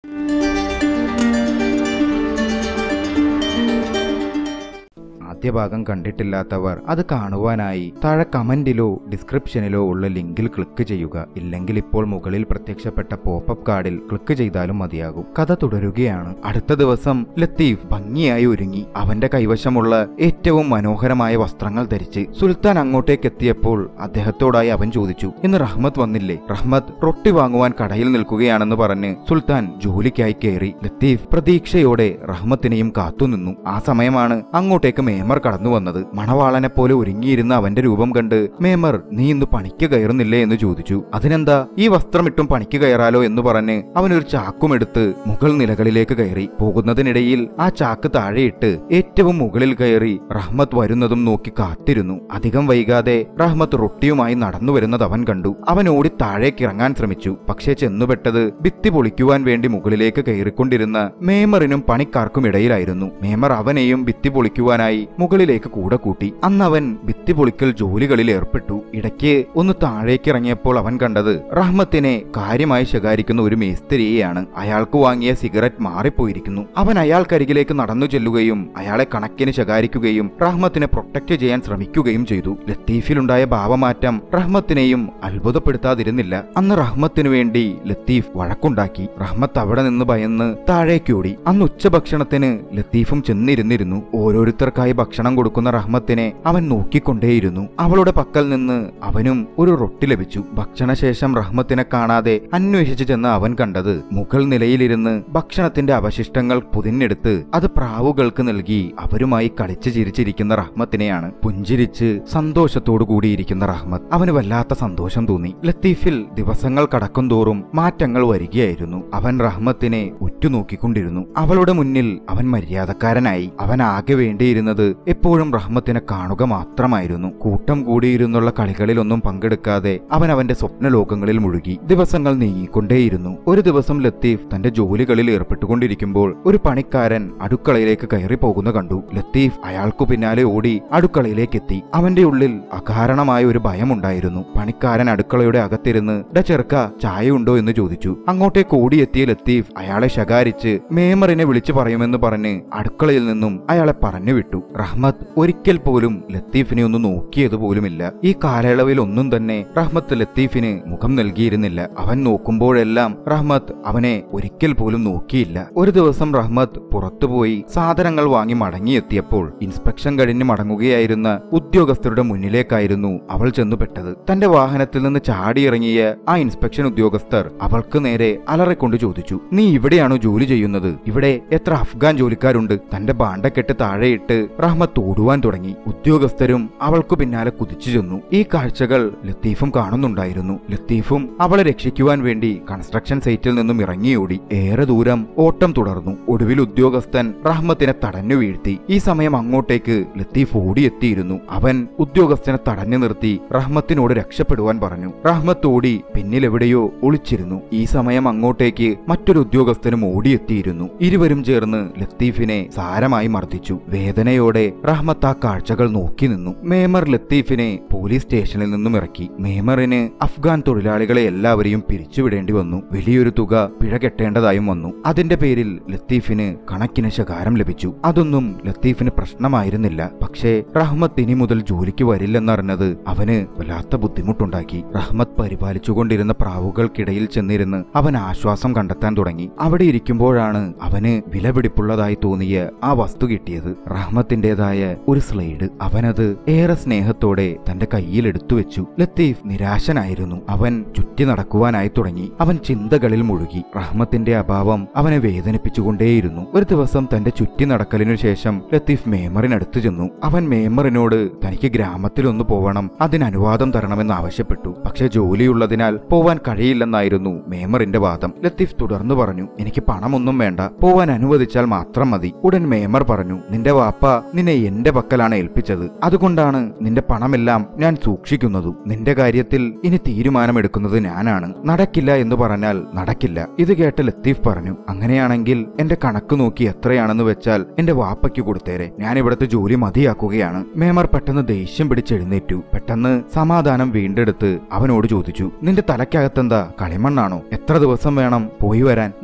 ആദ്യ ഭാഗം കണ്ടിട്ടില്ലാത്തവർ അത് കാണുവാനായി താഴെ കമന്റിലോ ഡിസ്ക്രിപ്ഷനിലോ ഉള്ള ലിങ്കിൽ ക്ലിക്ക് ചെയ്യുക. ഇല്ലെങ്കിൽ ഇപ്പോൾ മുകളിൽ പ്രത്യക്ഷപ്പെട്ട പോപ്പപ്പ് കാർഡിൽ ക്ലിക്ക് ചെയ്താലും മതിയാകും. കഥ തുടരുകയാണ്. അടുത്ത ദിവസം ലത്തീഫ് ഭംഗിയായി ഒരുങ്ങി അവന്റെ കൈവശമുള്ള ഏറ്റവും മനോഹരമായ വസ്ത്രങ്ങൾ ധരിച്ച് സുൽത്താൻ അങ്ങോട്ടേക്ക് എത്തിയപ്പോൾ അദ്ദേഹത്തോടായി അവൻ ചോദിച്ചു, ഇന്ന് റഹ്മത്ത് വന്നില്ലേ? റഹ്മത്ത് റൊട്ടി വാങ്ങുവാൻ കടയിൽ നിൽക്കുകയാണെന്ന് പറഞ്ഞ് സുൽത്താൻ ജോലിക്കായി കയറി. ലത്തീഫ് പ്രതീക്ഷയോടെ റഹ്മത്തിനെയും കാത്തുനിന്നു. ആ സമയമാണ് അങ്ങോട്ടേക്ക് മേമർ കടന്നു വന്നത്. മണവാളനെ പോലെ ഒരുങ്ങിയിരുന്ന അവന്റെ രൂപം കണ്ട് മേമർ, നീ ഇന്ന് പണിക്ക് കയറുന്നില്ലേ എന്ന് ചോദിച്ചു. അതിനെന്താ, ഈ വസ്ത്രമിട്ടും പണിക്ക് കയറാലോ എന്ന് പറഞ്ഞ് അവനൊരു ചാക്കുമെടുത്ത് മുകൾ നിലകളിലേക്ക് കയറി. പോകുന്നതിനിടയിൽ ആ ചാക്ക് താഴെയിട്ട് ഏറ്റവും മുകളിൽ കയറി റഹ്മത്ത് വരുന്നതും നോക്കി കാത്തിരുന്നു. അധികം വൈകാതെ റഹ്മത്ത് റൊട്ടിയുമായി നടന്നു വരുന്നത് അവൻ കണ്ടു. അവൻ ഓടി താഴേക്ക് ഇറങ്ങാൻ ശ്രമിച്ചു. പക്ഷേ ചെന്നുപെട്ടത് ഭിത്തി പൊളിക്കുവാൻ വേണ്ടി മുകളിലേക്ക് കയറിക്കൊണ്ടിരുന്ന മേമറിനും പണിക്കാർക്കും ഇടയിലായിരുന്നു. മേമർ അവനെയും ഭിത്തി പൊളിക്കുവാനായി മുകളിലേക്ക് കൂടെ കൂട്ടി. അന്നവൻ ഭിത്തി പൊളിക്കൽ ജോലികളിൽ ഏർപ്പെട്ടു. ഇടയ്ക്ക് ഒന്ന് താഴേക്ക് ഇറങ്ങിയപ്പോൾ അവൻ കണ്ടത് റഹ്മത്തിനെ കാര്യമായി ശകാരിക്കുന്ന ഒരു മേസ്ത്രിയെയാണ്. അയാൾക്ക് വാങ്ങിയ സിഗരറ്റ് മാറിപ്പോയിരിക്കുന്നു. അവൻ അയാൾക്കരികിലേക്ക് നടന്നു ചെല്ലുകയും അയാളെ കണക്കിന് ശകാരിക്കുകയും റഹ്മത്തിനെ പ്രൊട്ടക്ട് ചെയ്യാൻ ശ്രമിക്കുകയും ചെയ്തു. ലത്തീഫിലുണ്ടായ ഭാവമാറ്റം റഹ്മത്തിനെയും അത്ഭുതപ്പെടുത്താതിരുന്നില്ല. അന്ന് റഹ്മത്തിനു വേണ്ടി ലത്തീഫ് വഴക്കുണ്ടാക്കി. റഹ്മത്ത് അവിടെ നിന്ന് ഭയന്ന് താഴേക്കോടി. അന്ന് ഉച്ചഭക്ഷണത്തിന് ലത്തീഫും ചെന്നിരുന്നിരുന്നു. ഓരോരുത്തർക്കായി ഭക്ഷണം കൊടുക്കുന്ന റഹ്മത്തിനെ അവൻ നോക്കിക്കൊണ്ടേയിരുന്നു. അവളുടെ പക്കൽ നിന്ന് അവനും ഒരു റൊട്ടി ലഭിച്ചു. ഭക്ഷണശേഷം റഹ്മത്തിനെ കാണാതെ അന്വേഷിച്ചു ചെന്ന് അവൻ കണ്ടത് മുകൾ നിലയിലിരുന്ന് ഭക്ഷണത്തിന്റെ അവശിഷ്ടങ്ങൾ പുതിഞ്ഞെടുത്ത് അത് പ്രാവുകൾക്ക് നൽകി അവരുമായി കളിച്ചു ചിരിച്ചിരിക്കുന്ന റഹ്മത്തിനെയാണ്. പുഞ്ചിരിച്ച് സന്തോഷത്തോടു കൂടിയിരിക്കുന്ന റഹ്മത്ത്. അവന് വല്ലാത്ത സന്തോഷം തോന്നി. ലത്തീഫിൽ ദിവസങ്ങൾ കടക്കുംതോറും മാറ്റങ്ങൾ വരികയായിരുന്നു. അവൻ റഹ്മത്തിനെ ഉറ്റുനോക്കിക്കൊണ്ടിരുന്നു. അവളുടെ മുന്നിൽ അവൻ മര്യാദക്കാരനായി. അവൻ ആകെ വേണ്ടിയിരുന്നത് എപ്പോഴും റഹ്മത്തിനെ കാണുക മാത്രമായിരുന്നു. കൂട്ടം കൂടിയിരുന്നുള്ള കളികളിലൊന്നും പങ്കെടുക്കാതെ അവൻ അവന്റെ സ്വപ്നലോകങ്ങളിൽ മുഴുകി. ദിവസങ്ങൾ നീങ്ങിക്കൊണ്ടേയിരുന്നു. ഒരു ദിവസം ലത്തീഫ് തന്റെ ജോലികളിൽ ഏർപ്പെട്ടുകൊണ്ടിരിക്കുമ്പോൾ ഒരു പണിക്കാരൻ അടുക്കളയിലേക്ക് കയറി പോകുന്ന കണ്ടു. ലത്തീഫ് അയാൾക്കു പിന്നാലെ ഓടി അടുക്കളയിലേക്ക് എത്തി. അവന്റെ ഉള്ളിൽ അകാരണമായ ഒരു ഭയമുണ്ടായിരുന്നു. പണിക്കാരൻ അടുക്കളയുടെ അകത്തിരുന്ന് ചെറുക്ക ചായ ഉണ്ടോ എന്ന് ചോദിച്ചു. അങ്ങോട്ടേക്ക് ഓടിയെത്തിയ ലത്തീഫ് അയാളെ ശകാരിച്ച് മേമറിനെ വിളിച്ചു പറയുമെന്ന് പറഞ്ഞ് അടുക്കളയിൽ നിന്നും അയാളെ പറഞ്ഞു വിട്ടു. റഹ്മത്ത് ഒരിക്കൽ പോലും ലത്തീഫിനെ ഒന്ന് നോക്കിയതുപോലുമില്ല. ഈ കാലയളവിൽ ഒന്നും തന്നെ റഹ്മത്ത് ലത്തീഫിന് മുഖം നൽകിയിരുന്നില്ല. അവൻ നോക്കുമ്പോഴെല്ലാം റഹ്മത്ത് അവനെ ഒരിക്കൽ പോലും നോക്കിയില്ല. ഒരു ദിവസം റഹ്മത്ത് പുറത്തുപോയി സാധനങ്ങൾ വാങ്ങി മടങ്ങിയെത്തിയപ്പോൾ ഇൻസ്പെക്ഷൻ കഴിഞ്ഞ് മടങ്ങുകയായിരുന്ന ഉദ്യോഗസ്ഥരുടെ മുന്നിലേക്കായിരുന്നു അവൾ ചെന്നുപെട്ടത്. തന്റെ വാഹനത്തിൽ നിന്ന് ചാടിയിറങ്ങിയ ആ ഇൻസ്പെക്ഷൻ ഉദ്യോഗസ്ഥർ അവൾക്ക് നേരെ അലറിക്കൊണ്ട് ചോദിച്ചു, നീ ഇവിടെയാണോ ജോലി ചെയ്യുന്നത്? ഇവിടെ എത്ര അഫ്ഗാൻ ജോലിക്കാരുണ്ട്? തന്റെ ബാണ്ടക്കെട്ട് താഴെയിട്ട് റഹ്മത്ത് ഓടുവാൻ തുടങ്ങി. ഉദ്യോഗസ്ഥരും അവൾക്കു പിന്നാലെ കുതിച്ചു ചെന്നു. ഈ കാഴ്ചകൾ ലത്തീഫും കാണുന്നുണ്ടായിരുന്നു. ലത്തീഫും അവളെ രക്ഷിക്കുവാൻ വേണ്ടി കൺസ്ട്രക്ഷൻ സൈറ്റിൽ നിന്നും ഇറങ്ങിയോടി. ഏറെ ദൂരം ഓട്ടം തുടർന്നു. ഒടുവിൽ ഉദ്യോഗസ്ഥൻ റഹ്മത്തിനെ തടഞ്ഞു വീഴ്ത്തി. ഈ സമയം അങ്ങോട്ടേക്ക് ലത്തീഫ് ഓടിയെത്തിയിരുന്നു. അവൻ ഉദ്യോഗസ്ഥനെ തടഞ്ഞു നിർത്തി റഹ്മത്തിനോട് രക്ഷപ്പെടുവാൻ പറഞ്ഞു. റഹ്മത്ത് ഓടി പിന്നിലെവിടെയോ ഒളിച്ചിരുന്നു. ഈ സമയം അങ്ങോട്ടേക്ക് മറ്റൊരു ഉദ്യോഗസ്ഥനും ഓടിയെത്തിയിരുന്നു. ഇരുവരും ചേർന്ന് ലത്തീഫിനെ സാരമായി മർദ്ദിച്ചു. വേദനയോടെ റഹ്മത്ത് ആ കാഴ്ചകൾ നോക്കി നിന്നു. മേമർ ലത്തീഫിനെ പോലീസ് സ്റ്റേഷനിൽ നിന്നും ഇറക്കി. മേമറിന് അഫ്ഗാൻ തൊഴിലാളികളെ എല്ലാവരെയും പിരിച്ചുവിടേണ്ടി വന്നു. വലിയൊരു തുക പിഴ കെട്ടേണ്ടതായും വന്നു. അതിന്റെ പേരിൽ ലത്തീഫിന് കണക്കിന് ശകാരം ലഭിച്ചു. അതൊന്നും ലത്തീഫിന് പ്രശ്നമായിരുന്നില്ല. പക്ഷേ റഹ്മത്ത് ഇനി മുതൽ ജോലിക്ക് വരില്ലെന്നറിഞ്ഞത് അവന് വല്ലാത്ത ബുദ്ധിമുട്ടുണ്ടാക്കി. റഹ്മത്ത് പരിപാലിച്ചുകൊണ്ടിരുന്ന പ്രാവുകൾക്കിടയിൽ ചെന്നിരുന്ന് അവൻ ആശ്വാസം കണ്ടെത്താൻ തുടങ്ങി. അവിടെ ഇരിക്കുമ്പോഴാണ് അവന് വിലപിടിപ്പുള്ളതായി തോന്നിയ ആ വസ്തു കിട്ടിയത്. റഹ്മത്തിന്റേതായ ഒരു സ്ലൈഡ്. അവനത് ഏറെ സ്നേഹത്തോടെ തന്റെ കയ്യിൽ എടുത്തു വെച്ചു. ലത്തീഫ് നിരാശനായിരുന്നു. അവൻ ചുറ്റി നടക്കുവാനായി തുടങ്ങി. അവൻ ചിന്തകളിൽ മുഴുകി. റഹ്മത്തിന്റെ അഭാവം അവനെ വേദനിപ്പിച്ചുകൊണ്ടേയിരുന്നു. ഒരു ദിവസം തന്റെ ചുറ്റി നടക്കലിനു ശേഷം ലത്തീഫ് മേമറിനടുത്തു ചെന്നു. അവൻ മേമറിനോട് തനിക്ക് ഗ്രാമത്തിലൊന്നു പോവണം, അതിന് അനുവാദം തരണമെന്ന് ആവശ്യപ്പെട്ടു. പക്ഷെ ജോലിയുള്ളതിനാൽ പോവാൻ കഴിയില്ലെന്നായിരുന്നു മേമറിന്റെ വാദം. ലത്തീഫ് തുടർന്നു പറഞ്ഞു, എനിക്ക് പണമൊന്നും വേണ്ട, പോവാൻ അനുവദിച്ചാൽ മാത്രം മതി. ഉടൻ മേമർ പറഞ്ഞു, നിന്റെ വാപ്പ നിന്നെ എന്റെ പക്കലാണ് ഏൽപ്പിച്ചത്. അതുകൊണ്ടാണ് നിന്റെ പണമെല്ലാം ഞാൻ സൂക്ഷിക്കുന്നതും. നിന്റെ കാര്യത്തിൽ ഇനി തീരുമാനമെടുക്കുന്നത് ഞാനാണ്. നടക്കില്ല എന്ന് പറഞ്ഞാൽ നടക്കില്ല. ഇത് കേട്ട ലത്തീഫ് പറഞ്ഞു, അങ്ങനെയാണെങ്കിൽ എന്റെ കണക്ക് നോക്കി എത്രയാണെന്ന് വെച്ചാൽ എന്റെ വാപ്പയ്ക്ക് കൊടുത്തേരെ. ഞാൻ ഇവിടുത്തെ ജോലി മതിയാക്കുകയാണ്. മേമർ പെട്ടെന്ന് ദേഷ്യം പിടിച്ചെഴുന്നേറ്റു. പെട്ടെന്ന് സമാധാനം വീണ്ടെടുത്ത് അവനോട് ചോദിച്ചു, നിന്റെ തലയ്ക്കകത്തെന്താ കളിമണ്ണാണോ? എത്ര ദിവസം വേണം പോയി വരാൻ? 4 ദിവസം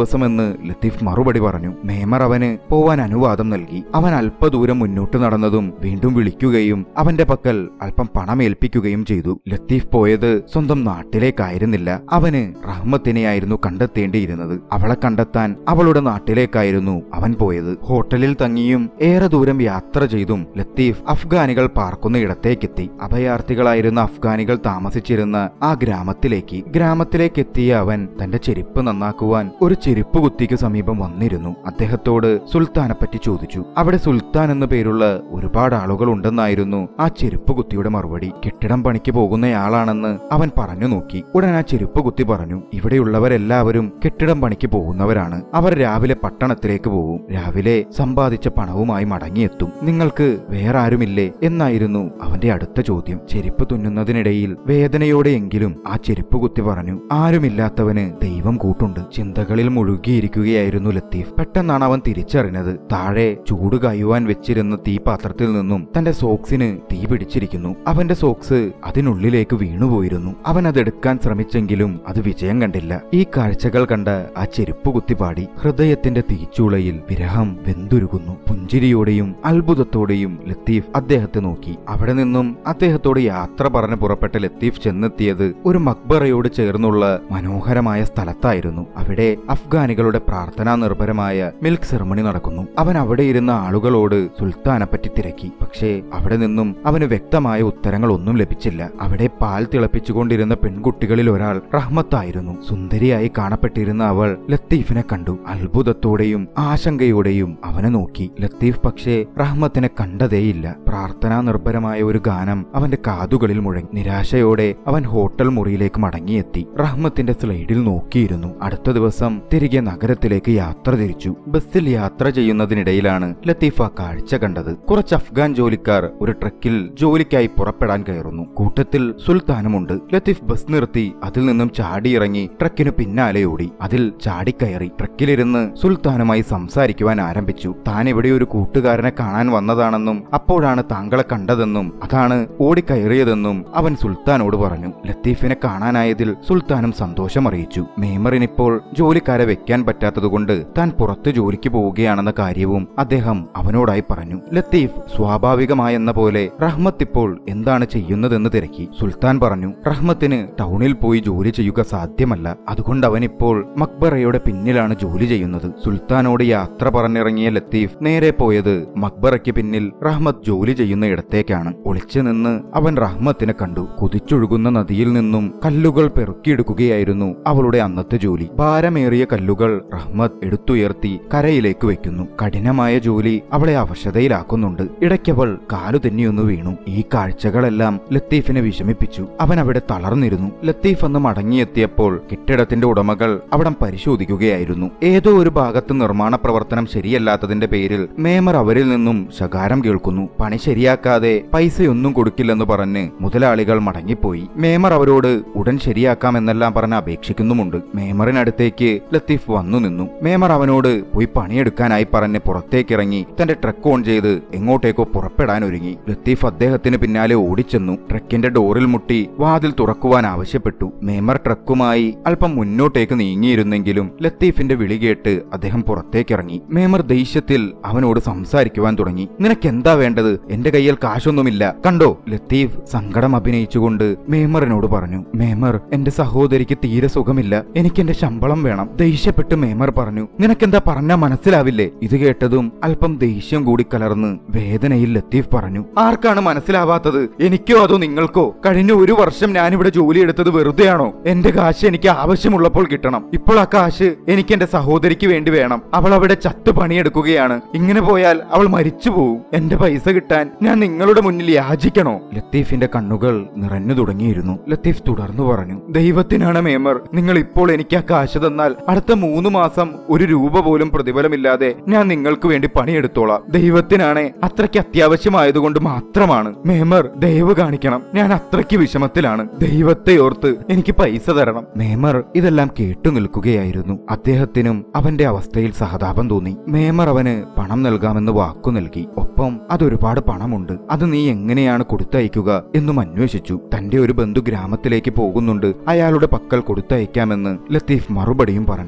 ദിവസമെന്ന് ലത്തീഫ് മറുപടി പറഞ്ഞു. മേമർ അവന് പോവാൻ അനുവാദം നൽകി. അവൻ അല്പദൂരം മുന്നോട്ട് നടന്നതും വീണ്ടും വിളിക്കുകയും അവന്റെ പക്കൽ അല്പം പണം ഏൽപ്പിക്കുകയും ചെയ്തു. ലത്തീഫ് പോയത് സ്വന്തം നാട്ടിലേക്കായിരുന്നില്ല. അവന് റഹ്മത്തിനെയായിരുന്നു കണ്ടെത്തേണ്ടിയിരുന്നത്. അവളെ കണ്ടെത്താൻ അവളുടെ നാട്ടിലേക്കായിരുന്നു അവൻ പോയത്. ഹോട്ടലിൽ തങ്ങിയും ഏറെ ദൂരം യാത്ര ചെയ്തും ലത്തീഫ് അഫ്ഗാനികൾ പാർക്കുന്ന ഇടത്തേക്കെത്തി. അഭയാർത്ഥികളായിരുന്ന അഫ്ഗാനികൾ താമസിച്ചിരുന്ന ആ ഗ്രാമത്തിലേക്ക് എത്തിയ അവൻ തന്റെ ചെരുപ്പ് നന്നാക്കുവാൻ ഒരു ചെരുപ്പ് കുത്തിക്ക് സമീപം വന്നിരുന്നു. അദ്ദേഹത്തോട് സുൽത്താനെപ്പറ്റി ചോദിച്ചു. അവിടെ സുൽത്താൻ എന്ന പേരുള്ള ഒരുപാട് ആളുകൾ ഉണ്ടെന്നായിരുന്നു ആ ചെരുപ്പ് കുത്തിയുടെ മറുപടി. കെട്ടിടം പണിക്ക് പോകുന്നയാളാണെന്ന് അവൻ പറഞ്ഞു നോക്കി. ഉടൻ ആ ചെരുപ്പ് കുത്തി പറഞ്ഞു, ഇവിടെയുള്ളവരെല്ലാവരും കെട്ടിടം പണിക്ക് പോകുന്നവരാണ്. അവർ രാവിലെ പട്ടണത്തിലേക്ക് പോകും. രാവിലെ സമ്പാദിച്ച പണവുമായി മടങ്ങിയെത്തും. നിങ്ങൾക്ക് വേറെ ആരുമില്ലേ എന്നായിരുന്നു അവന്റെ അടുത്ത ചോദ്യം. ചെരുപ്പ് തുന്നുന്നതിനിടയിൽ വേദനയോടെയെങ്കിലും ആ ചെരുപ്പ് കുത്തി പറഞ്ഞു, ആരുമില്ലാത്തവന് ദൈവം കൂട്ടുണ്ട്. ചിന്തകളിൽ മുഴുകിയിരിക്കുകയായിരുന്നു ലത്തീഫ്. പെട്ടെന്നാണ് അവൻ തിരിച്ചറിഞ്ഞത്, താഴെ ചൂട് കായുവാൻ വെച്ചിരുന്ന തീപാത്രത്തിൽ നിന്നും തന്റെ സോക്സിന് തീ പിടിച്ചിരിക്കുന്നു. അവന്റെ സോക്സ് അതിനുള്ളിലേക്ക് വീണുപോയിരുന്നു. അവൻ അതെടുക്കാൻ ശ്രമിച്ചെങ്കിലും അത് വിജയം കണ്ടില്ല. ഈ കാഴ്ചകൾ കണ്ട ആ ചെരുപ്പ് കുത്തി പാടി, ഹൃദയത്തിന്റെ തീച്ചൂളയിൽ വിരഹം വെന്തുരുകുന്നു. പുഞ്ചിരിയോടെയും അത്ഭുതത്തോടെയും ലത്തീഫ് അദ്ദേഹത്തെ നോക്കി. അവിടെ നിന്നും അദ്ദേഹത്തോട് യാത്ര പറഞ്ഞ് പുറപ്പെട്ട ലത്തീഫ് ചെന്നെത്തിയത് ഒരു മക്ബറയോട് ചേർന്നുള്ള മനോഹരമായ സ്ഥലത്തായിരുന്നു. അവിടെ അഫ്ഗാനികളുടെ പ്രാർത്ഥനാ നിർഭരമായ മിൽക്ക് സെറമണി നടക്കുന്നു. അവൻ അവിടെ ഇരുന്ന ആളുകളോട് സുൽത്താനെപ്പറ്റി തിരക്കി. പക്ഷേ അവിടെ നിന്നും അവന് വ്യക്തമായ ഉത്തരങ്ങളൊന്നും ലഭിച്ചില്ല. അവിടെ പാൽ തിളപ്പിച്ചുകൊണ്ടിരുന്ന പെൺകുട്ടികളിൽ ഒരാൾ റഹ്മത്തായിരുന്നു. സുന്ദരിയായി കാണപ്പെട്ടിരുന്ന അവൾ ലത്തീഫിനെ കണ്ടു. അത്ഭുതത്തോടെയും ആശങ്കയോടെയും അവനെ നോക്കി. ലത്തീഫ് പക്ഷേ റഹ്മത്തിനെ കണ്ടതേയില്ല. പ്രാർത്ഥനാ നിർഭരമായ ഒരു ഗാനം അവന്റെ കാതുകളിൽ മുഴങ്ങി. നിരാശയോടെ അവൻ ഹോട്ടൽ മുറിയിലേക്ക് മടങ്ങിയെത്തി. റഹ്മത്തിന്റെ സ്ലൈഡിൽ നോക്കിയിരുന്നു. അടുത്ത ദിവസം തിരികെ നഗരത്തിലേക്ക് യാത്ര തിരിച്ചു. ബസ്സിൽ യാത്ര ചെയ്യുന്നതിനിടയിലാണ് ലത്തീഫ് ആ കാഴ്ച കണ്ടത്. കുറച്ച് അഫ്ഗാൻ ജോലിക്കാർ ഒരു ട്രക്കിൽ ജോലിക്കായി പുറപ്പെടാൻ കയറുന്നു. കൂട്ടത്തിൽ സുൽത്താനുമുണ്ട്. ലത്തീഫ് ബസ് നിർത്തി അതിൽ നിന്നും ചാടിയിറങ്ങി ട്രക്കിനു പിന്നാലെ ഓടി. അതിൽ ചാടിക്കയറി ട്രക്കിലിരുന്ന് സുൽത്താനുമായി സംസാരിക്കുവാൻ ആരംഭിച്ചു. താൻ ഇവിടെ ഒരു കൂട്ടുകാരനെ കാണാൻ വന്നതാണെന്നും അപ്പോഴാണ് താങ്കളെ കണ്ടതെന്നും അതാണ് ഓടിക്കയറിയതെന്നും അവൻ സുൽത്താനോട് പറഞ്ഞു. ലത്തീഫിനെ കാണാനായതിൽ സുൽത്താനും സന്തോഷം അറിയിച്ചു. മേമറിനിപ്പോൾ ജോലിക്കാരെ വെക്കാൻ പറ്റാത്തതുകൊണ്ട് താൻ പുറത്തു ജോലിക്ക് പോവുകയാണെന്ന കാര്യവും അദ്ദേഹം അവനോടായി പറഞ്ഞു. ലത്തീഫ് സ്വാഭാവികമായെന്ന പോലെ റഹ്മത്ത് ഇപ്പോൾ എന്താണ് ചെയ്യുന്നതെന്ന് തിരക്കി. സുൽത്താൻ പറഞ്ഞു, റഹ്മത്തിന് ടൗണിൽ പോയി ജോലി ചെയ്യുക സാധ്യമല്ല. അതുകൊണ്ട് അവനിപ്പോൾ മക്ബറയുടെ പിന്നിലാണ് ജോലി ചെയ്യുന്നത്. സുൽത്താനോട് യാത്ര പറഞ്ഞിറങ്ങിയ ലത്തീഫ് നേരെ പോയത് മക്ബറയ്ക്ക് പിന്നിൽ റഹ്മത്ത് ജോലി ചെയ്യുന്ന ഇടത്തേക്കാണ്. ഒളിച്ചു നിന്ന് അവൻ റഹ്മത്തിനെ കണ്ടു. കുതിച്ചൊഴുകുന്ന നദിയിൽ നിന്നും കല്ലുകൾ പെറുക്കിയെടുക്കുകയായിരുന്നു അവളുടെ അന്നത്തെ ജോലി. ഭാരമേറിയ കല്ലുകൾ റഹ്മത്ത് എടുത്തുയർത്തി കരയിലേക്ക് വെക്കുന്നു. കഠിനമായ ജോലി അവളെ അവശതയിലാക്കുന്നുണ്ട്. ഇടയ്ക്കവൾ കാലു തെന്നിയൊന്നു വീണു. ഈ കാഴ്ചകളെല്ലാം ലത്തീഫിനെ വിഷമിപ്പിച്ചു. അവൻ അവിടെ തളർന്നിരുന്നു. ലത്തീഫ് അന്ന് മടങ്ങിയെത്തിയപ്പോൾ കെട്ടിടത്തിന്റെ ഉടമകൾ അവിടം പരിശോധിക്കുകയായിരുന്നു. ഏതോ ഒരു ഭാഗത്ത് നിർമ്മാണ പ്രവർത്തനം ശരിയല്ലാത്തതിന്റെ പേരിൽ മേമർ അവരിൽ നിന്നും ശകാരം കേൾക്കുന്നു. പണി ശരിയാക്കാതെ പൈസയൊന്നും കൊടുക്കില്ലെന്ന് പറഞ്ഞ് മുതലാളികൾ മടങ്ങിപ്പോയി. മേമർ അവരോട് ഉടൻ ശരിയാക്കാമെന്നെല്ലാം പറഞ്ഞ് അപേക്ഷിക്കുന്നുമുണ്ട്. മേമറിനടുത്തേക്ക് ലത്തീഫ് വന്നു നിന്നു. മേമർ അവനോട് പോയി പണിയെടുക്കാനായി പറഞ്ഞ് പുറത്തേക്കിറങ്ങി തന്റെ ട്രക്ക് ഓൺ ചെയ്ത് എങ്ങോട്ടേക്കോ പുറപ്പെടാൻ ഒരുങ്ങി. ലത്തീഫ് അദ്ദേഹത്തിന് പിന്നാലെ ഓടിച്ചെന്നു. ട്രക്കിന്റെ ഡോറിൽ മുട്ടി വാതിൽ തുറക്കുവാൻ ആവശ്യപ്പെട്ടു. മേമർ ട്രക്കുമായി അല്പം മുന്നോട്ടേക്ക് നീങ്ങിയിരുന്നെങ്കിലും ലത്തീഫിന്റെ വിളി കേട്ട് അദ്ദേഹം പുറത്തേക്കിറങ്ങി. മേമർ ദേഷ്യത്തിൽ അവനോട് സംസാരിക്കുവാൻ തുടങ്ങി. നിനക്കെന്താ വേണ്ടത്? എന്റെ കയ്യിൽ കാശൊന്നുമില്ല, കണ്ടോ? ലത്തീഫ് സങ്കടം അഭിനയിച്ചുകൊണ്ട് മേമറിനോട് പറഞ്ഞു. മേമർ, എന്റെ സഹോദരിക്ക് തീരെ സുഖമില്ല, എനിക്ക് എന്റെ ശമ്പളം വേണം. ദേഷ്യപ്പെട്ട് മേമർ പറഞ്ഞു. നിനക്കെന്താ പറഞ്ഞാ മനസ്സിലാവില്ലേ? ഇത് കേട്ടതും അല്പം ദേഷ്യം കൂടി കലർന്ന് വേദനയിൽ ലത്തീഫ് പറഞ്ഞു. ആർക്കാണ് മനസ്സിലാവാത്തത്? എനിക്കോ അതോ നിങ്ങൾക്കോ? കഴിഞ്ഞ ഒരു വർഷം ഞാനിവിടെ ജോലിയെടുത്തത് വെറുതെയാണോ? എന്റെ കാശ് എനിക്ക് ആവശ്യമുള്ളപ്പോൾ കിട്ടണം. ഇപ്പോൾ ആ കാശ് എനിക്ക് എന്റെ സഹോദരിക്ക് വേണ്ടി വേണം. അവൾ അവിടെ ചത്തു പണിയെടുക്കുകയാണ്. ഇങ്ങനെ പോയാൽ അവൾ മരിച്ചു പോവും. എന്റെ പൈസ കിട്ടാൻ ഞാൻ നിങ്ങളുടെ മുന്നിൽ യാചിക്കണോ? ലത്തീഫിന്റെ കണ്ണുകൾ നിറഞ്ഞു തുടങ്ങിയിരുന്നു. ലത്തീഫ് തുടർന്നു പറഞ്ഞു. ദൈവത്തിനാണ് മേമർ, നിങ്ങൾ ഇപ്പോൾ എനിക്ക് ആ കാശ് തന്നാൽ അടുത്ത 3 മാസം ഒരു രൂപ പോലും പ്രതിഫലമില്ലാതെ ഞാൻ നിങ്ങൾക്ക് വേണ്ടി പണിയെടുത്തോളാം. ദൈവത്തിനാണ്, അത്രയ്ക്ക് അത്യാവശ്യമായതുകൊണ്ട് മാത്രമാണ്. മേമർ, ദയവ് കാണിക്കണം. ഞാൻ അത്രയ്ക്ക് വിഷമത്തിലാണ്. ദൈവത്തെ ഓർത്ത് എനിക്ക് പൈസ തരണം. മേമർ ഇതെല്ലാം കേട്ടു നിൽക്കുകയായിരുന്നു. അദ്ദേഹത്തിനും അവന്റെ അവസ്ഥയിൽ സഹതാപം തോന്നി. മേമർ അവന് പണം നൽകാമെന്ന് വാക്കു നൽകി. ഒപ്പം അതൊരുപാട് പണമുണ്ട്. അത് നീ എങ്ങനെയാണ് കൊടുത്തയക്കുക എന്നും അന്വേഷിച്ചു. തന്റെ ഒരു ബന്ധു ഗ്രാമത്തിലേക്ക് പോകുന്നുണ്ട്, അയാളുടെ പക്കൽ കൊടുത്തയക്കാമെന്ന് ലത്തീഫ് മറുപടിയും പറഞ്ഞു.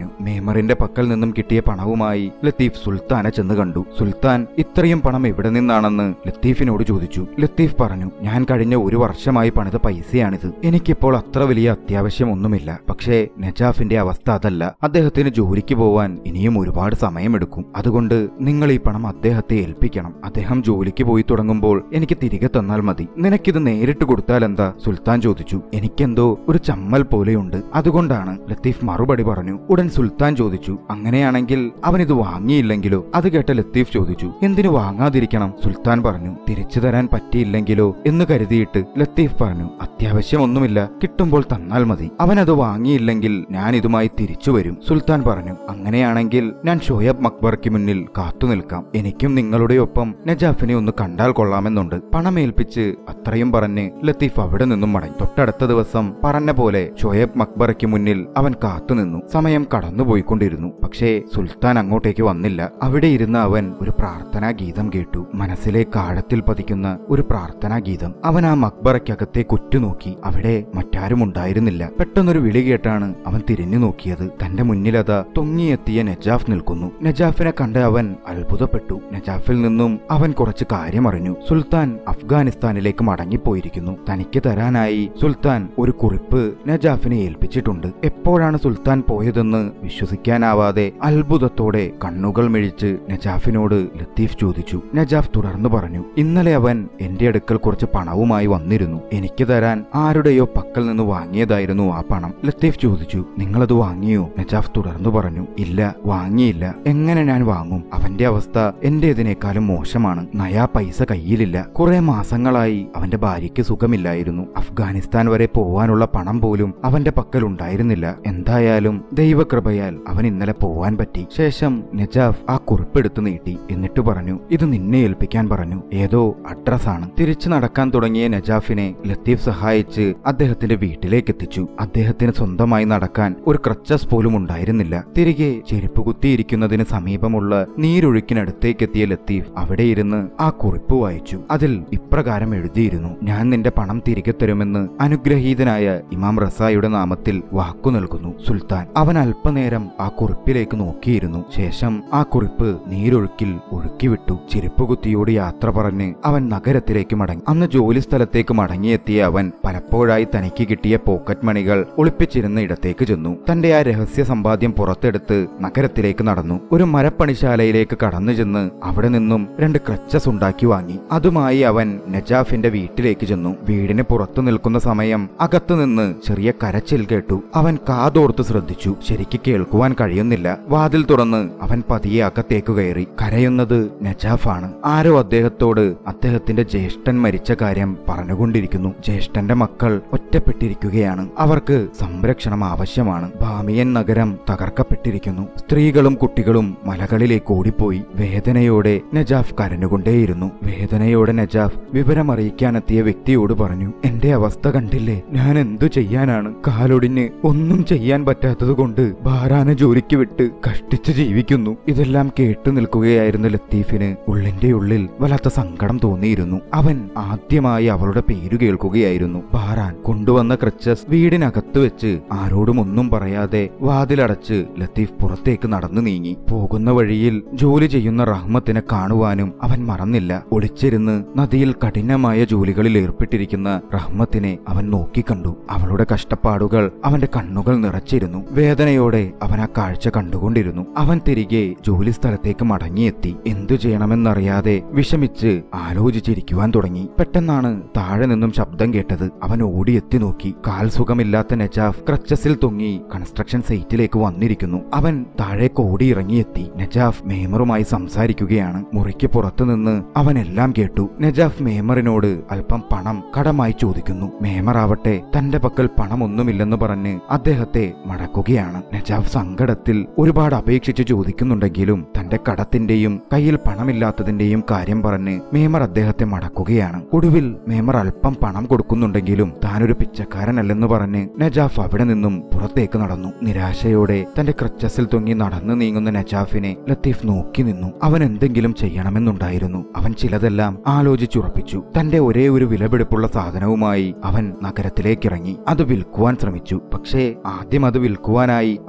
മേമറിന്റെ പക്കൽ നിന്നും കിട്ടിയ പണവുമായി ലത്തീഫ് സുൽത്താനെ ചെന്ന് കണ്ടു. സുൽത്താൻ ഇത്രയും പണം എവിടെ നിന്നാണെന്ന് ലത്തീഫിനോട് ചോദിച്ചു. ലത്തീഫ് പറഞ്ഞു, ഞാൻ കഴിഞ്ഞ 1 വർഷമായി പണിത പൈസയാണിത്. എനിക്കിപ്പോൾ അത്ര വലിയ അത്യാവശ്യമൊന്നുമില്ല. പക്ഷേ നജാഫിന്റെ അവസ്ഥ അതല്ല. അദ്ദേഹത്തിന് ജോലിക്ക് പോവാൻ ഇനിയും ഒരുപാട് സമയമെടുക്കും. അതുകൊണ്ട് നിങ്ങൾ ഈ പണം അദ്ദേഹത്തെ ഏൽപ്പിക്കണം. അദ്ദേഹം ജോലിക്ക് പോയി തുടങ്ങുമ്പോൾ എനിക്ക് തിരികെ തന്നാൽ മതി. നിനക്കിത് നേരിട്ട് കൊടുത്താൽ എന്താ? സുൽത്താൻ ചോദിച്ചു. എനിക്കെന്തോ ഒരു ചമ്മൽ പോലെയുണ്ട്, അതുകൊണ്ടാണ്, ലത്തീഫ് മറുപടി പറഞ്ഞു. ഉടൻ സുൽത്താൻ ചോദിച്ചു, അങ്ങനെയാണെങ്കിൽ അവൻ ഇത് വാങ്ങിയില്ലെങ്കിലോ? അത് കേട്ട ലത്തീഫ് ചോദിച്ചു, എന്തിനു വാങ്ങാതിരിക്കണം? സുൽത്താൻ പറഞ്ഞു, തിരിച്ചു തരാൻ പറ്റിയില്ലെങ്കിലോ എന്ന് കരുതിയിട്ട്. ലത്തീഫ് പറഞ്ഞു, അത്യാവശ്യമൊന്നുമില്ല, കിട്ടുമ്പോൾ തന്നാൽ മതി. അവനത് വാങ്ങിയില്ലെങ്കിൽ ഞാൻ ഇതുമായി തിരിച്ചു വരും. സുൽത്താൻ പറഞ്ഞു, അങ്ങനെയാണെങ്കിൽ ഞാൻ ഷോയബ് മക്ബറയ്ക്ക് മുന്നിൽ കാത്തു നിൽക്കാം. എനിക്കും നിങ്ങളുടെ ഒപ്പം നജാഫിനെ ഒന്ന് കണ്ടാൽ കൊള്ളാമെന്നുണ്ട്. പണമേൽപ്പിച്ച് അത്രയും പറഞ്ഞ് ലത്തീഫ് അവിടെ നിന്നും മടങ്ങി. തൊട്ടടുത്ത ദിവസം പറഞ്ഞ പോലെ ഷോയബ് മക്ബറയ്ക്ക് മുന്നിൽ അവൻ കാത്തുനിന്നു. സമയം കടന്നുപോയിക്കൊണ്ടിരുന്നു. പക്ഷേ സുൽത്താൻ അങ്ങോട്ടേക്ക് വന്നില്ല. അവിടെ ഇരുന്ന അവൻ ഒരു പ്രാർത്ഥനാ ഗീതം കേട്ടു. മനസ്സിലേക്ക് ആഴത്തിൽ പതിക്കുന്ന ഒരു പ്രാർത്ഥനാ ഗീതം. അവൻ ആ മക്ബറയ്ക്കകത്തേക്ക് ഉറ്റുനോക്കി. അവിടെ മറ്റാരും ഉണ്ടായിരുന്നില്ല. പെട്ടെന്നൊരു വിളി കേട്ടാണ് അവൻ തിരിഞ്ഞു നോക്കിയത്. തന്റെ മുന്നിലതാ തൊങ്ങിയെത്തിയ നജാഫ് നിൽക്കുന്നു. നജാഫിനെ കണ്ട് അവൻ അത്ഭുതപ്പെട്ടു. നജാഫിൽ നിന്നും അവൻ കുറച്ച് കാര്യമറിഞ്ഞു. സുൽത്താൻ അഫ്ഗാനിസ്ഥാനിലേക്ക് മടങ്ങിപ്പോയിരിക്കുന്നു. തനിക്ക് തരാനായി സുൽത്താൻ ഒരു കുറിപ്പ് നജാഫിനെ ഏൽപ്പിച്ചിട്ടുണ്ട്. എപ്പോഴാണ് സുൽത്താൻ പോയതെന്ന് വിശ്വസിക്കാനാവാതെ അത്ഭുതത്തോടെ കണ്ണുകൾ മിഴിച്ച് നജാഫിനോട് ലത്തീഫ് ചോദിച്ചു. നജാഫ് തുടർന്നു പറഞ്ഞു, ഇന്നലെ അവൻ എന്റെ അടുക്കൽ കുറച്ച് പണവുമായി വന്നിരുന്നു. എനിക്ക് തരാൻ ആരുടെയോ പക്കൽ നിന്ന് വാങ്ങിയതായിരുന്നു ആ പണം. ലത്തീഫ് ചോദിച്ചു, നിങ്ങളത് വാങ്ങിയോ? നജാഫ് തുടർന്നു പറഞ്ഞു, ഇല്ല, വാങ്ങിയില്ല. എങ്ങനെ ഞാൻ വാങ്ങും? അവന്റെ അവസ്ഥ എന്റേതിനേക്കാളും മോശമാണ്. നയാ പൈസ കയ്യിലില്ല. കുറെ മാസങ്ങളായി അവന്റെ ഭാര്യയ്ക്ക് സുഖമില്ലായിരുന്നു. അഫ്ഗാനിസ്ഥാൻ വരെ പോവാനുള്ള പണം പോലും അവന്റെ പക്കൽ ഉണ്ടായിരുന്നില്ല. എന്തായാലും ദൈവകൃപയാൽ അവൻ ഇന്നലെ പോവാൻ പറ്റി. ശേഷം നജാഫ് ആ കുറിപ്പെടുത്ത് നീട്ടി. എന്നിട്ട് പറഞ്ഞു, ഇത് നിന്നെ ഏൽപ്പിക്കാൻ പറഞ്ഞു. ഏതോ അഡ്രസ്സാണ്. തിരിച്ചു നടക്കാൻ തുടങ്ങിയ നജാഫിനെ ലത്തീഫ് സഹായിച്ച് അദ്ദേഹത്തിന്റെ വീട്ടിലേക്ക് എത്തിച്ചു. അദ്ദേഹത്തിന് സ്വന്തമായി നടക്കാൻ ഒരു ക്രച്ചസ് പോലും ഉണ്ടായിരുന്നില്ല. തിരികെ ചെരുപ്പ് കുത്തിയിരിക്കുന്നതിന് സമീപമുള്ള നീരൊഴുക്കിനടുത്തേക്കെത്തിയ ലത്തീഫ് അവിടെ ഇരുന്ന് ആ കുറിപ്പ് വായിച്ചു. അതിൽ ഇപ്രകാരം എഴുതിയിരുന്നു, ഞാൻ നിന്റെ പണം തിരികെ തരുമെന്ന് അനുഗ്രഹീതനായ ഇമാം റസായുടെ നാമത്തിൽ വാക്കു നൽകുന്നു, സുൽത്താൻ. അവൻ അല്പനേരം ആ കുറിപ്പിലേക്ക് നോക്കിയിരുന്നു. ശേഷം ആ കുറിപ്പ് നീരൊഴുക്കിൽ ഒഴുക്കിവിട്ടു. ചെരുപ്പുകുത്തിയോട് യാത്ര പറഞ്ഞ് അവൻ നഗരത്തിലേക്ക് മടങ്ങി. അന്ന് ജോലി സ്ഥലത്തേക്ക് മടങ്ങിയെത്തിയ അവൻ പലപ്പോഴായി തനിക്ക് കിട്ടിയ പോക്കറ്റ് മണികൾ ഒളിപ്പിച്ചിരുന്ന ഇടത്തേക്ക് ചെന്നു. തന്റെ ആ രഹസ്യ സമ്പാദ്യം പുറത്തെടുത്ത് നഗരത്തിലേക്ക് നടന്നു. ഒരു മരപ്പണിശാലയിലേക്ക് കടന്നു ചെന്ന് അവിടെ നിന്നും 2 ക്രച്ചസ് ഉണ്ടാക്കി വാങ്ങി. അതുമായി അവൻ നജാഫിന്റെ വീട്ടിലേക്ക് ചെന്നു. വീടിന് പുറത്തു നിൽക്കുന്ന സമയം അകത്തുനിന്ന് ചെറിയ കരച്ചിൽ കേട്ടു. അവൻ കാതോർത്ത് ശ്രദ്ധിച്ചു. ശരിക്ക് കേൾക്കുവാൻ കഴിയുന്നില്ല. വാതിൽ തുറന്ന് അവൻ പതിയെ അകത്തേക്ക് കയറി. കരയുന്നത് നജാഫാണ്. ആരോ അദ്ദേഹത്തോട് അദ്ദേഹത്തിന്റെ ജ്യേഷ്ഠൻ മരിച്ച കാര്യം പറഞ്ഞുകൊണ്ടിരിക്കുന്നു. ജ്യേഷ്ഠന്റെ മക്കൾ ഒറ്റപ്പെട്ടിരിക്കുകയാണ്. അവർക്ക് സംരക്ഷണം ആവശ്യമാണ്. ബാമിയൻ നഗരം തകർക്കപ്പെട്ടിരിക്കുന്നു. സ്ത്രീകളും കുട്ടികളും മലകളിലേക്ക് ഓടിപ്പോയി. വേദനയോടെ നജാഫ് കരഞ്ഞുകൊണ്ടേയിരുന്നു. വേദനയോടെ നജാഫ് വിവരമറിയിക്കാനെത്തിയ വ്യക്തിയോട് പറഞ്ഞു, എന്റെ അവസ്ഥ കണ്ടില്ലേ? ഞാൻ എന്തു ചെയ്യാനാണ്? കാലൊടിഞ്ഞ് ഒന്നും ചെയ്യാൻ പറ്റാത്തതുകൊണ്ട് ബാരാനെ ജോലിക്ക് വിട്ട് കഷ്ടിച്ച് ജീവിക്കുന്നു. ഇതെല്ലാം കേട്ടു നിൽക്കുകയായിരുന്ന ലത്തീഫിന് ഉള്ളിന്റെ ഉള്ളിൽ വല്ലാത്ത സങ്കടം തോന്നിയിരുന്നു. അവൻ ആദ്യമായി അവളുടെ പേര് കേൾക്കുകയായിരുന്നു, ബാരാൻ. കൊണ്ടുവന്ന ക്രച്ചസ് വീടിനകത്ത് വെച്ച് ആരോടും ഒന്നും പറയാതെ വാതിലടച്ച് ലത്തീഫ് പുറത്തേക്ക് നടന്നു നീങ്ങി. പോകുന്ന വഴിയിൽ ജോലി ചെയ്യുന്ന റഹ്മത്തിനെ കാണുവാനും അവൻ മറന്നില്ല. ഒളിച്ചിരുന്ന് നദിയിൽ കഠിനമായ ജോലികളിൽ ഏർപ്പെട്ടിരിക്കുന്ന റഹ്മത്തിനെ അവൻ നോക്കിക്കണ്ടു. അവളുടെ കഷ്ടപ്പാടുകൾ അവന്റെ കണ്ണുകൾ നിറച്ചിരുന്നു. വേദനയോടെ അവൻ ആ കാഴ്ച കണ്ടുകൊണ്ടിരുന്നു. അവൻ തിരികെ ജോലി സ്ഥലത്തേക്ക് മടങ്ങിയെത്തി. എന്തു ചെയ്യണമെന്നറിയാതെ വിഷമിച്ച് ആലോചിച്ചിരിക്കുവാൻ തുടങ്ങി. പെട്ടെന്നാണ് താഴെ നിന്നും ശബ്ദം കേട്ടത്. അവൻ ഓടിയെത്തി നോക്കി. കാൽ സുഖമില്ലാത്ത നജാഫ് ക്രച്ചസിൽ തൊങ്ങി കൺസ്ട്രക്ഷൻ സൈറ്റിലേക്ക് വന്നിരിക്കുന്നു. അവൻ താഴേക്ക് ഓടിയിറങ്ങിയെത്തി. നജാഫ് മേമറുമായി സംസാരിക്കുകയാണ്. മുറിക്ക് പുറത്തുനിന്ന് അവൻ എല്ലാം കേട്ടു. നജാഫ് മേമറിനോട് അല്പം പണം കടമായി ചോദിക്കുന്നു. മേമറാവട്ടെ തന്റെ പക്കൽ പണമൊന്നുമില്ലെന്ന് പറഞ്ഞ് അദ്ദേഹത്തെ മടക്കുകയാണ്. നജാഫ് സങ്കടത്തിൽ ഒരുപാട് അപേക്ഷിച്ച് ചോദിക്കുന്നുണ്ടെങ്കിലും തന്റെ കടത്തിന്റെയും കയ്യിൽ പണമില്ലാത്തതിന്റെയും കാര്യം പറഞ്ഞ് മേമർ അദ്ദേഹത്തെ മടക്കുകയാണ്. ഒടുവിൽ മേമർ അല്പം പണം കൊടുക്കുന്നുണ്ടെങ്കിലും താനൊരു പിച്ചക്കാരനല്ലെന്ന് പറഞ്ഞ് നജാഫ് അവിടെ നിന്നും പുറത്തേക്ക് നടന്നു. നിരാശയോടെ തന്റെ ക്രച്ചസിൽ തൊങ്ങി നടന്നു നീങ്ങുന്ന നജാഫിനെ ലത്തീഫ് നോക്കി നിന്നു. അവൻ എന്തെങ്കിലും ചെയ്യണമെന്നുണ്ടായിരുന്നു. അവൻ ചിലതെല്ലാം ആലോചിച്ചുറപ്പിച്ചു. തന്റെ ഒരേ ഒരു വിലപിടിപ്പുള്ള സാധനവുമായി അവൻ നഗരത്തിലേക്കിറങ്ങി. അത് വിൽക്കുവാൻ ശ്രമിച്ചു. പക്ഷേ ആദ്യം അത് വിൽക്കുവാനായി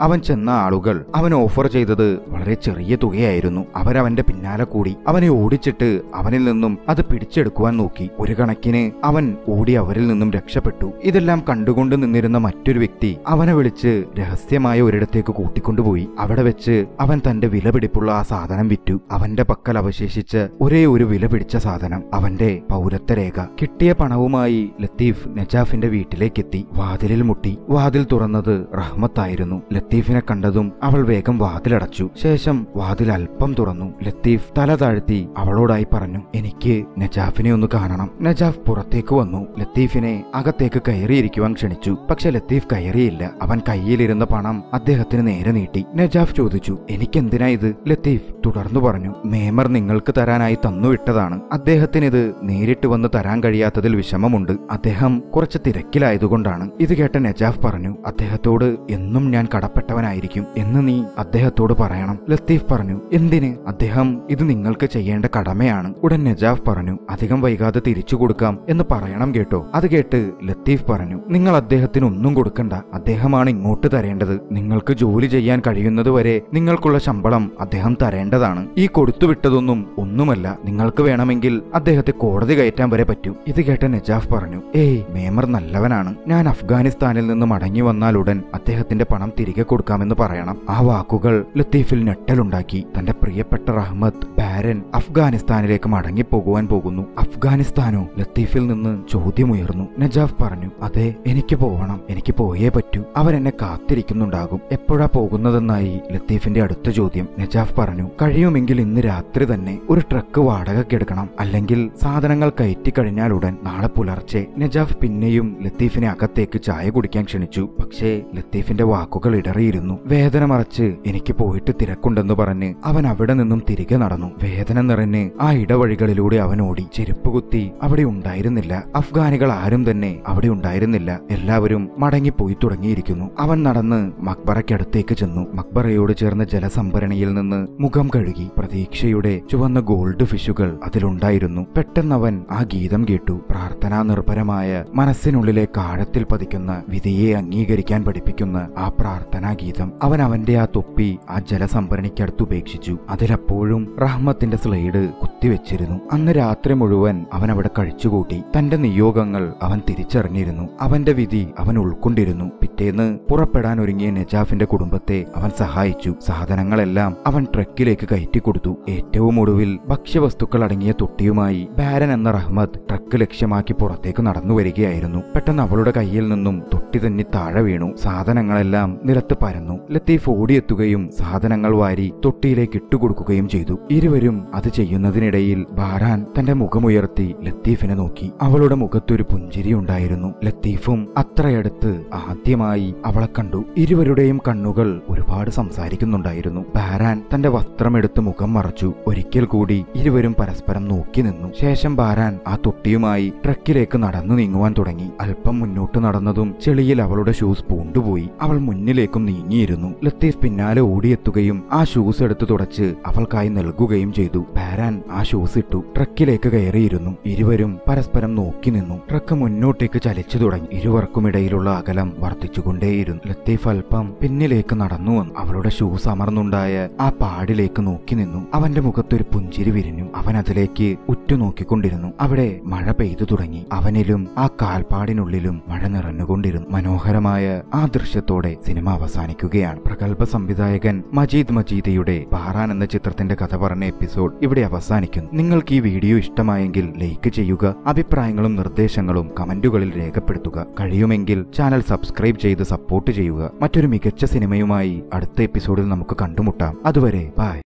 അവൻ ചെന്ന ആളുകൾ അവൻ ഓഫർ ചെയ്തത് വളരെ ചെറിയ തുകയായിരുന്നു. അവരവന്റെ പിന്നാലെ കൂടി അവനെ ഓടിച്ചിട്ട് അവനിൽ നിന്നും അത് പിടിച്ചെടുക്കുവാൻ നോക്കി. ഒരു കണക്കിന് അവൻ ഓടി അവരിൽ നിന്നും രക്ഷപ്പെട്ടു. ഇതെല്ലാം കണ്ടുകൊണ്ട് നിന്നിരുന്ന മറ്റൊരു വ്യക്തി അവനെ വിളിച്ച് രഹസ്യമായ ഒരിടത്തേക്ക് കൂട്ടിക്കൊണ്ടുപോയി. അവിടെ വെച്ച് അവൻ തന്റെ വിലപിടിപ്പുള്ള ആ സാധനം വിറ്റു. അവന്റെ പക്കൽ അവശേഷിച്ച ഒരേ ഒരു വില പിടിച്ച സാധനം അവന്റെ പൗരത്വ രേഖ. കിട്ടിയ പണവുമായി ലത്തീഫ് നജാഫിന്റെ വീട്ടിലേക്കെത്തി. വാതിലിൽ മുട്ടി. വാതിൽ തുറന്നത് റഹ്മത്തായിരുന്നു. ലത്തീഫിനെ കണ്ടതും അവൾ വേഗം വാതിലടച്ചു. ശേഷം വാതിൽ അല്പം തുറന്നു. ലത്തീഫ് തല താഴ്ത്തി അവളോടായി പറഞ്ഞു, എനിക്ക് നജാഫിനെ ഒന്ന് കാണണം. നജാഫ് പുറത്തേക്ക് വന്നു. ലത്തീഫിനെ അകത്തേക്ക് കയറിയിരിക്കുവാൻ ക്ഷണിച്ചു. പക്ഷെ ലത്തീഫ് കയറിയില്ല. അവൻ കയ്യിലിരുന്ന പണം അദ്ദേഹത്തിന് നേരെ നീട്ടി. നജാഫ് ചോദിച്ചു, എനിക്കെന്തിനാ ഇത്? ലത്തീഫ് തുടർന്നു പറഞ്ഞു, മേമർ നിങ്ങൾക്ക് തരാനായി തന്നുവിട്ടതാണ്. അദ്ദേഹത്തിനിത് നേരിട്ട് വന്ന് തരാൻ കഴിയാത്തതിൽ വിഷമമുണ്ട്. അദ്ദേഹം കുറച്ച് തിരക്കിലായതുകൊണ്ടാണ്. ഇത് കേട്ട നജാഫ് പറഞ്ഞു, അദ്ദേഹത്തോട് എന്നും ഞാൻ കടപ്പെട്ടവനായിരിക്കും എന്ന് നീ അദ്ദേഹത്തോട് പറയണം. ലത്തീഫ് പറഞ്ഞു, എന്തിന്? അദ്ദേഹം ഇത് നിങ്ങൾക്ക് ചെയ്യേണ്ട കടമയാണ്. ഉടൻ നജാഫ് പറഞ്ഞു, അധികം വൈകാതെ തിരിച്ചു കൊടുക്കാം എന്ന് പറയണം കേട്ടോ. അത് കേട്ട് ലത്തീഫ് പറഞ്ഞു, നിങ്ങൾ അദ്ദേഹത്തിന് ഒന്നും കൊടുക്കണ്ട. അദ്ദേഹമാണ് ഇങ്ങോട്ട് തരേണ്ടത്. നിങ്ങൾക്ക് ജോലി ചെയ്യാൻ കഴിയുന്നതുവരെ നിങ്ങൾക്കുള്ള ശമ്പളം അദ്ദേഹം തരേണ്ടതാണ്. ഈ കൊടുത്തുവിട്ടതൊന്നും ഒന്നുമല്ല. നിങ്ങൾക്ക് വേണമെങ്കിൽ അദ്ദേഹത്തെ കോടതി കയറ്റാൻ വരെ പറ്റും. ഇത് കേട്ട നജാഫ് പറഞ്ഞു, ഏയ് മേമർ നല്ലവനാണ്. ഞാൻ അഫ്ഗാനിസ്ഥാനിൽ നിന്ന് മടങ്ങി വന്നാൽ ഉടൻ അദ്ദേഹത്തിന്റെ പണം തിരികെ കൊടുക്കാമെന്ന് പറയണം. ആ വാക്കുകൾ ലത്തീഫിൽ ഞെട്ടലുണ്ടാക്കി. തന്റെ പ്രിയപ്പെട്ട റഹ്മത്ത് ബാരൻ അഫ്ഗാനിസ്ഥാനിലേക്ക് മടങ്ങിപ്പോകുവാൻ പോകുന്നു. അഫ്ഗാനിസ്ഥാനോ? ലത്തീഫിൽ നിന്ന് ചോദ്യമുയർന്നു. നജാഫ് പറഞ്ഞു, അതെ, എനിക്ക് പോവണം. എനിക്ക് പോയേ പറ്റൂ. അവരെന്നെ കാത്തിരിക്കുന്നുണ്ടാകും. എപ്പോഴാ പോകുന്നതെന്നായി ലത്തീഫിന്റെ അടുത്ത ചോദ്യം. നജാഫ് പറഞ്ഞു, കഴിയുമെങ്കിൽ ഇന്ന് രാത്രി തന്നെ ഒരു ട്രക്ക് വാടകയ്ക്കെടുക്കണം. അല്ലെങ്കിൽ സാധനങ്ങൾ കയറ്റി കഴിഞ്ഞാൽ ഉടൻ നാളെ പുലർച്ചെ. നജാഫ് പിന്നെയും ലത്തീഫിനെ അകത്തേക്ക് ചായ കുടിക്കാൻ ക്ഷണിച്ചു. പക്ഷേ ലത്തീഫിന്റെ വാക്കുകൾ ഇടറിയിരുന്നു. വേദന മറച്ച് എനിക്ക് പോയിട്ട് തിരക്കുണ്ടെന്ന് പറഞ്ഞ് അവൻ അവിടെ നിന്നും തിരികെ നടന്നു. വേദന നിറഞ്ഞ് ആ ഇടവഴികളിലൂടെ അവൻ ഓടി. ചെരുപ്പ് കുത്തി അവിടെ ഉണ്ടായിരുന്നില്ല. അഫ്ഗാനികൾ ആരും തന്നെ അവിടെ ഉണ്ടായിരുന്നില്ല. എല്ലാവരും മടങ്ങിപ്പോയി തുടങ്ങിയിരിക്കുന്നു. അവൻ നടന്ന് മക്ബറയ്ക്കടുത്തേക്ക് ചെന്നു. മക്ബറയോട് ചേർന്ന ജലസംഭരണിയിൽ നിന്ന് മുഖം കഴുകി. പ്രതീക്ഷയുടെ ചുവന്ന ഗോൾഡ് ഫിഷുകൾ അതിലുണ്ടായിരുന്നു. പെട്ടെന്നവൻ ആ ഗീതം കേട്ടു. പ്രാർത്ഥനാ നിർഭരമായ മനസ്സിനുള്ളിലെ കാഴത്തിൽ പതിക്കുന്ന വിധിയെ അംഗീകരിക്കാൻ പഠിപ്പിക്കുന്ന ആ പ്രാർത്ഥനാ ഗീതം. അവൻ അവന്റെ ആ തൊപ്പി ആ ജലസംഭരണിക്കടുത്ത് ഉപേക്ഷിച്ചു. അതിലപ്പോഴും റഹ്മത്തിന്റെ സ്ലൈഡ് കുത്തിവെച്ചിരുന്നു. അന്ന് രാത്രി മുഴുവൻ അവൻ അവിടെ കഴിച്ചുകൂട്ടി. തന്റെ നിയോഗങ്ങൾ അവൻ തിരിച്ചറിഞ്ഞിരുന്നു. അവന്റെ വിധി അവൻ ഉൾക്കൊണ്ടിരുന്നു. പിറ്റേന്ന് പുറപ്പെടാൻ ഒരുങ്ങിയ നജാഫിന്റെ കുടുംബത്തെ അവൻ സഹായിച്ചു. സാധനങ്ങളെല്ലാം അവൻ ട്രക്കിലേക്ക് കയറ്റിക്കൊടുത്തു. ഏറ്റവും ഒടുവിൽ ഭക്ഷ്യവസ്തുക്കൾ അടങ്ങിയ തൊട്ടിയുമായി ബാരൻ എന്ന റഹ്മത്ത് ട്രക്ക് ലക്ഷ്യമാക്കി പുറത്തേക്ക് നടന്നു വരികയായിരുന്നു. പെട്ടെന്ന് അവളുടെ കയ്യിൽ നിന്നും തൊട്ടി തന്നെ താഴെ വീണു. സാധനങ്ങളെല്ലാം നിലത്ത് പരന്നു. ലത്തീഫ് ഓടിയെത്തുകയും സാധനങ്ങൾ വാരി തൊട്ടിയിലേക്ക് ഇട്ടുകൊടുക്കുകയും ചെയ്തു. ഇരുവരും അത് ചെയ്യുന്നതിനിടയിൽ ബാരാൻ തന്റെ മുഖമുയർത്തി ലത്തീഫിനെ നോക്കി. അവളുടെ മുഖത്തൊരു പുഞ്ചിരി ഉണ്ടായിരുന്നു. ലത്തീഫും അത്രയടുത്ത് ആദ്യമായി അവളെ കണ്ടു. ഇരുവരുടെയും കണ്ണുകൾ ഒരുപാട് സംസാരിക്കുന്നുണ്ടായിരുന്നു. ബാരാൻ തന്റെ വസ്ത്രമെടുത്ത് മുഖം മറച്ചു. ഒരിക്കൽ കൂടി ഇരുവരും പരസ്പരം നോക്കി നിന്നു. ശേഷം ബാരാൻ ആ തൊട്ടിയുമായി ട്രക്കിലേക്ക് നടന്നു നീങ്ങുവാൻ തുടങ്ങി. അല്പം മുന്നോട്ട് നടന്നതും ചെളിയിൽ അവളുടെ ഷൂസ് പൂണ്ടുപോയി. അവൾ മുന്നിലേക്കും നീങ്ങിയിരുന്നു. ലത്തീഫ് പിന്നാലെ ഓടിയെത്തുകയും ആ ഷൂസ് എടുത്തു തുടച്ച് അവൾക്കായി നൽകുകയും ചെയ്തു. ബാരാൻ ആ ഷൂസ് ഇട്ടു. ട്രക്കിലേക്ക് കയറിയിരുന്നു. ഇരുവരും പരസ്പരം നോക്കി നിന്നു. ട്രക്ക് മുന്നോട്ടേക്ക് ചലിച്ചു തുടങ്ങി. ഇരുവർക്കുമിടയിലുള്ള അകലം വർദ്ധിച്ചുകൊണ്ടേയിരുന്നു. ലത്തീഫ് അല്പം പിന്നിലേക്ക് നടന്നു വന്നു. അവളുടെ ഷൂസ് അമർന്നുണ്ടായ ആ പാടിലേക്ക് നോക്കി നിന്നു. അവന്റെ മുഖത്തൊരു പുഞ്ചിരി വിരിഞ്ഞു. അവൻ അതിലേക്ക് ഉറ്റുനോക്കിക്കൊണ്ടിരുന്നു. അവിടെ മഴ പെയ്തു തുടങ്ങി. അവനിലും ആ കാൽപ്പാടിനുള്ളിലും മഴ നിറഞ്ഞുകൊണ്ടിരുന്നു. മനോഹരമായ ആ ദൃശ്യത്തോടെ സിനിമ അവസാനിക്കുകയാണ്. പ്രഗത്ഭ സംവിധായകൻ മജീദയുടെ ബാറാൻ എന്ന ചിത്രത്തിന്റെ കഥ പറഞ്ഞ എപ്പിസോഡ് ഇവിടെ അവസാനിക്കുന്നു. നിങ്ങൾക്ക് ഈ വീഡിയോ ഇഷ്ടമായെങ്കിൽ ലൈക്ക് ചെയ്യുക. അഭിപ്രായങ്ങളും നിർദ്ദേശങ്ങളും കമന്റുകളിൽ രേഖപ്പെടുത്തുക. കഴിയുമെങ്കിൽ ചാനൽ സബ്സ്ക്രൈബ് ചെയ്ത് സപ്പോർട്ട് ചെയ്യുക. മറ്റൊരു മികച്ച സിനിമയുമായി അടുത്ത എപ്പിസോഡിൽ നമുക്ക് കണ്ടുമുട്ടാം. അതുവരെ ബൈ.